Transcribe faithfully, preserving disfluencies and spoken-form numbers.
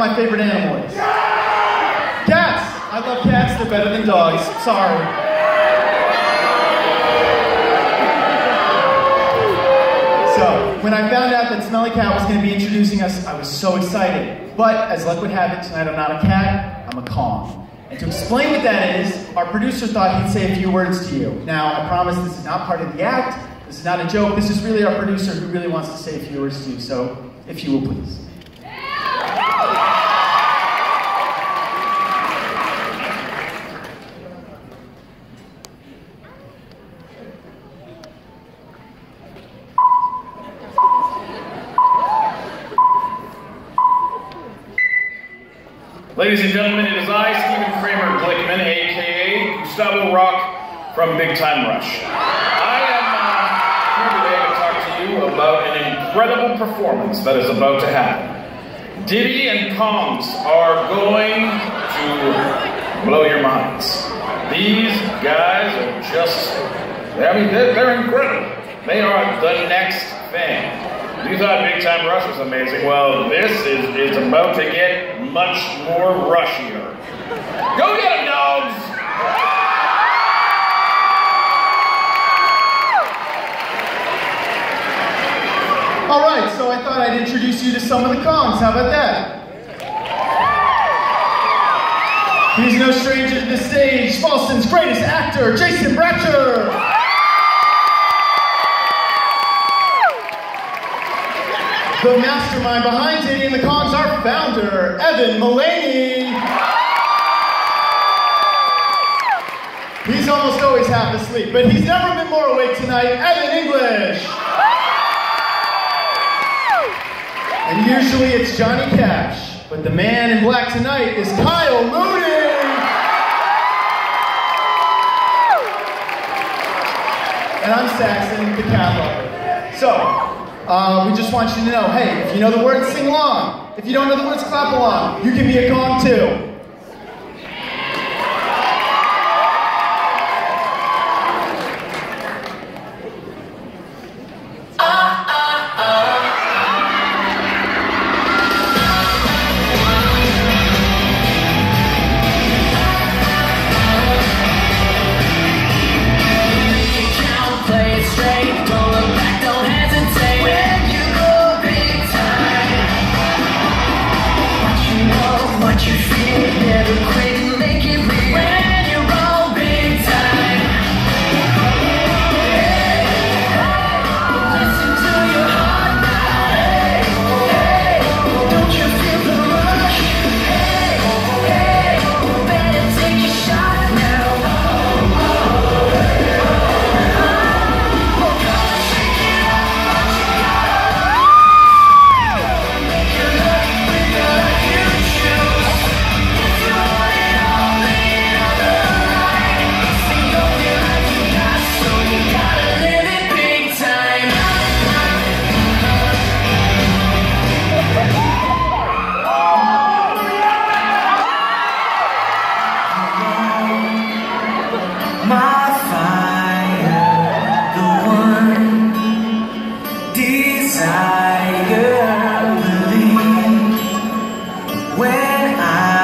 my favorite animal is. Cats! I love cats, they're better than dogs. Sorry. So, when I found out that Smelly Cat was going to be introducing us, I was so excited. But, as luck would have it, tonight I'm not a cat, I'm a Kong. And to explain what that is, our producer thought he'd say a few words to you. Now, I promise this is not part of the act, this is not a joke, this is really our producer who really wants to say a few words to you, so, if you will please. Ladies and gentlemen, it is I, Stephen Kramer Glickman, a k a. Gustavo Rock from Big Time Rush. I am uh, here today to talk to you about an incredible performance that is about to happen. Diddy and Kongz are going to blow your minds. These guys are just, I mean, they're, they're incredible. They are the next thing. You thought Big Time Rush was amazing. Well, this is, is about to get much more rushier. Go get them, dogs! All right, so I thought I'd introduce you to some of the Kongz. How about that? He's no stranger to the stage. Fallston's greatest actor, Jason Bratcher. The mastermind behind Diddy and the Kongz, our founder, Evan Mullaney. He's almost always half asleep, but he's never been more awake tonight, Evan English. And usually it's Johnny Cash, but the man in black tonight is Kyle Mooney. And I'm Saxon, the cat lover. So, Uh, we just want you to know, hey, if you know the words, sing along. If you don't know the words, clap along. You can be a Kong too. Desire, believe when I